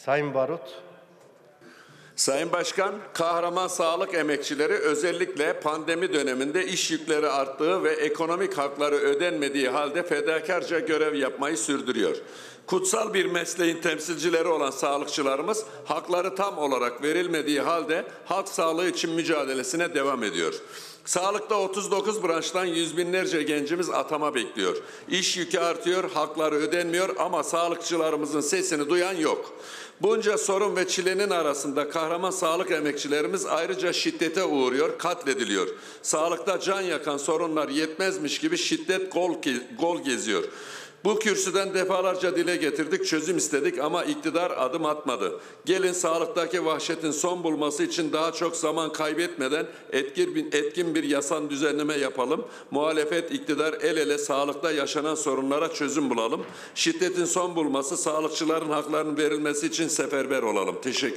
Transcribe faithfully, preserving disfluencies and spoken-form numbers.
Sayın Barut. Sayın Başkan, kahraman sağlık emekçileri özellikle pandemi döneminde iş yükleri arttığı ve ekonomik hakları ödenmediği halde fedakarca görev yapmayı sürdürüyor. Kutsal bir mesleğin temsilcileri olan sağlıkçılarımız hakları tam olarak verilmediği halde halk sağlığı için mücadelesine devam ediyor. Sağlıkta otuz dokuz branştan yüz binlerce gencimiz atama bekliyor. İş yükü artıyor, hakları ödenmiyor ama sağlıkçılarımızın sesini duyan yok. Bunca sorun ve çilenin arasında kahraman sağlık emekçilerimiz ayrıca şiddete uğruyor, katlediliyor. Sağlıkta can yakan sorunlar yetmezmiş gibi şiddet gol, gol geziyor. Bu kürsüden defalarca dile getirdik, çözüm istedik ama iktidar adım atmadı. Gelin sağlıktaki vahşetin son bulması için daha çok zaman kaybetmeden etkin, etkin bir yasal düzenleme yapalım. Muhalefet, iktidar el ele sağlıkta yaşanan sorunlara çözüm bulalım. Şiddetin son bulması, sağlıkçıların haklarının verilmesi için seferber olalım. Teşekkür ederim.